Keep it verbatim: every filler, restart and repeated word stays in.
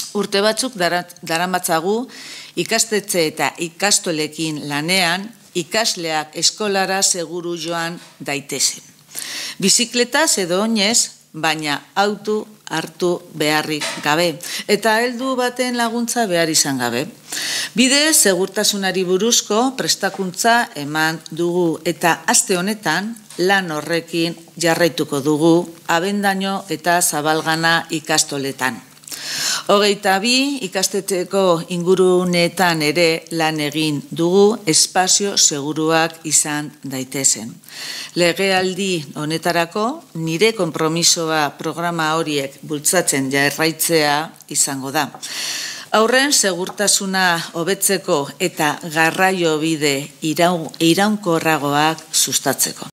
Urte batzuk daramatzagu ikastetxe eta ikastolekin lanean ikasleak eskolara seguru joan daitezen. Bizikletaz edo oinez, baina auto hartu beharrik gabe, eta heldu baten laguntza behar izan gabe. Bide segurtasunari buruzko prestakuntza eman dugu, eta aste honetan lan horrekin jarraituko dugu abendaino eta zabalgana ikastoletan. Hogeita bi ikastetxeko ingurunetan ere lan egin dugu espazio seguruak izan daitezen. Legealdi honetarako nire konpromisoa programa horiek bultzatzen jarraitzea izango da. Haurren segurtasuna hobetzeko eta garraio bide iraunkorragoak sustatzeko.